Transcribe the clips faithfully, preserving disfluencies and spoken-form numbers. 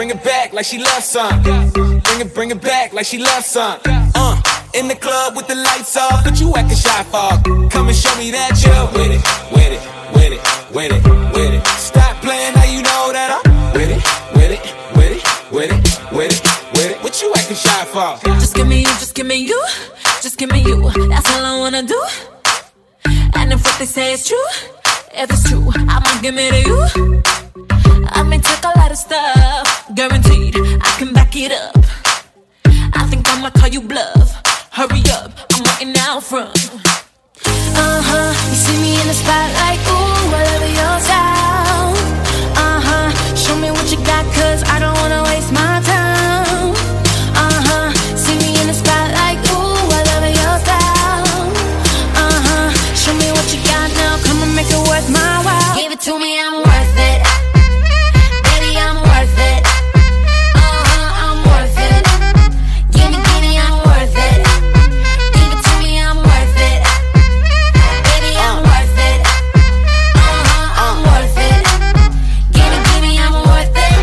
bring it back like she loves some. Bring it, bring it back like she loves some. Uh, in the club with the lights off, but you acting shy for. Come and show me that you're with it, with it, with it, with it, with it. Stop playing, now you know that I'm with it, with it, with it, with it, with it, with it. What you acting shy for? Just give me you, just give me you, just give me you. That's all I wanna do. And if what they say is true, if it's true, I'ma give it to you. I may take a lot of stuff, guaranteed I can back it up. I think I'ma call you bluff. Hurry up, I'm waiting out front. Uh-huh, you see me in the spotlight, ooh, I love your style. Uh-huh, show me what you got, cause I don't wanna waste my time. Uh-huh, see me in the spotlight, ooh, I love your style. Uh-huh, show me what you got now, come and make it worth my while. Give it to me, I'm worth it. Baby, I'm worth it. Uh-huh, I'm worth it. Give me, give me, I'm worth it. Give it to me, I'm worth it. Baby, I'm worth it. Uh-huh, I'm worth it. Give me, give me, I'm worth it.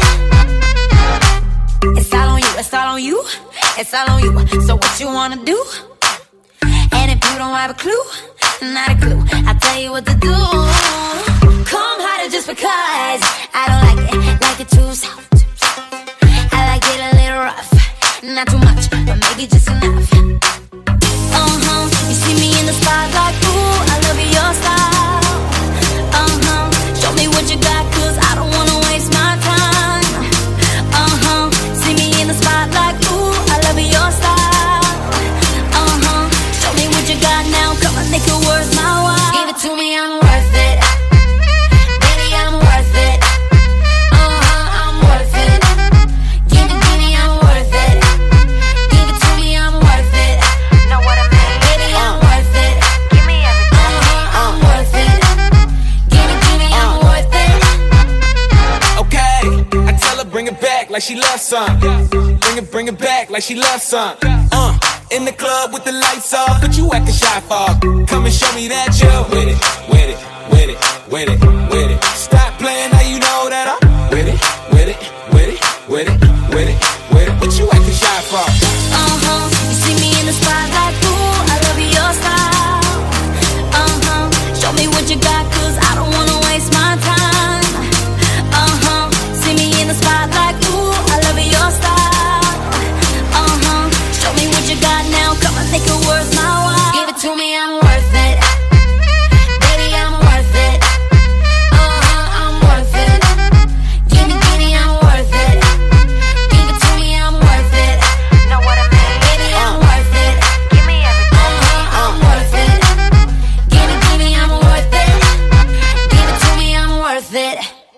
It's all on you, it's all on you, it's all on you. So what you wanna do? And if you don't have a clue, not a clue, I'll tell you what to do. Come harder just because I don't like it, like it too soft. I like it a little rough, not too much, but maybe just enough. Uh-huh, you see me in the spotlight, ooh, I love your style. Uh-huh, show me what you got, cause I don't wanna waste my time. Uh-huh, see me in the spotlight, ooh, I love your style. Uh-huh, show me what you got now, come on, make it worth my while. Give it to me, I'm worth it. Baby, I'm worth it. Uh-huh, I'm worth it. Give me, give me, I'm worth it. Give it to me, I'm worth it. Know what I mean? Baby, I'm worth it. Give me everything. Uh-huh, I'm worth it. Give me, give me, I'm worth it. Okay, I tell her bring it back like she loves some. Bring it, bring it back like she loves some. Uh, in the club with the lights off, but you acting shy for. Come and show me that you're with it, with it, with it, with it, with it. Stop playing, now you know that I'm with it, with it, with it, with it, with it, with it. What you acting shy for? Uh-huh, you see me in the spotlight, ooh, I love your style. Uh-huh, show me what you got, cause I don't wanna waste my time. Uh-huh, see me in the spotlight, ooh, I love your style. Uh-huh, show me what you got now, come on, make it worth my while. Give it to me, I'm worth it. Baby, I'm worth it. Uh-huh, I'm worth it. Give me, give me, I'm worth it. Give it to me, I'm worth it. Know what I mean? Baby, I'm worth it. Give me everything. Uh-huh, I'm worth it. Give me, give me, I'm worth it. Give it to me, I'm worth it.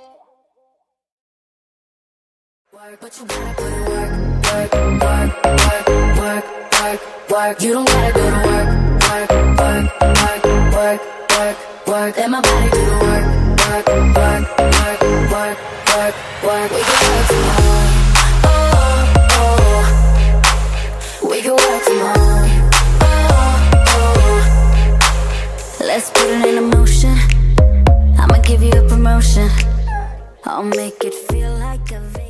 Work, but you gotta put in work, work, work, work, work, work, work. You don't gotta go to work, work, work, work, work, work, work. Let my body do the work, work, work, work, work, work, work. We can work tomorrow. Oh, oh. We can work tomorrow. Oh, oh. Let's put it in motion. I'ma give you a promotion. I'll make it feel like a